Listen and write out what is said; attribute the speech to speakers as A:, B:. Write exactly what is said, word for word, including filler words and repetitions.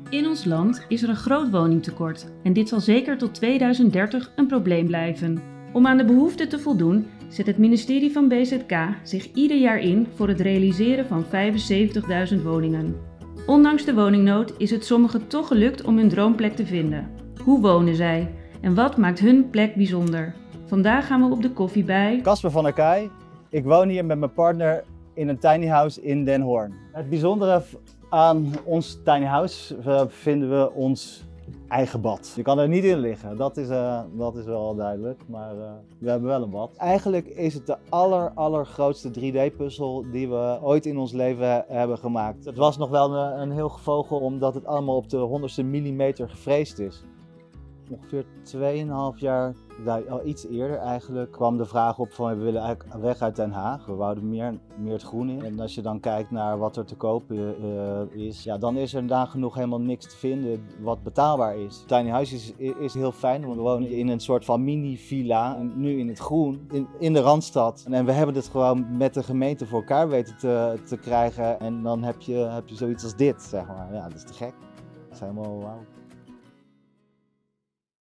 A: In ons land is er een groot woningtekort en dit zal zeker tot tweeduizend dertig een probleem blijven. Om aan de behoeften te voldoen zet het ministerie van B Z K zich ieder jaar in voor het realiseren van vijfenzeventigduizend woningen. Ondanks de woningnood is het sommigen toch gelukt om hun droomplek te vinden. Hoe wonen zij en wat maakt hun plek bijzonder? Vandaag gaan we op de koffie bij
B: Casper van der Kaai. Ik woon hier met mijn partner in een tiny house in Den Hoorn. Het bijzondere aan ons tiny house uh, vinden we ons eigen bad. Je kan er niet in liggen, dat is, uh, dat is wel duidelijk, maar uh, we hebben wel een bad. Eigenlijk is het de aller, allergrootste drie D puzzel die we ooit in ons leven hebben gemaakt. Het was nog wel een, een heel gevogel omdat het allemaal op de honderdste millimeter gefreesd is. Ongeveer tweeënhalf jaar, nou, al iets eerder eigenlijk, kwam de vraag op van we willen eigenlijk weg uit Den Haag. We wouden meer, meer het groen in. En als je dan kijkt naar wat er te koop uh, is, ja, dan is er nagenoeg helemaal niks te vinden wat betaalbaar is. Tiny House is, is heel fijn, want we wonen in een soort van mini-villa. En nu in het groen, in, in de Randstad. En we hebben het gewoon met de gemeente voor elkaar weten te, te krijgen. En dan heb je, heb je zoiets als dit, zeg maar. Ja, dat is te gek. Dat is helemaal wauw.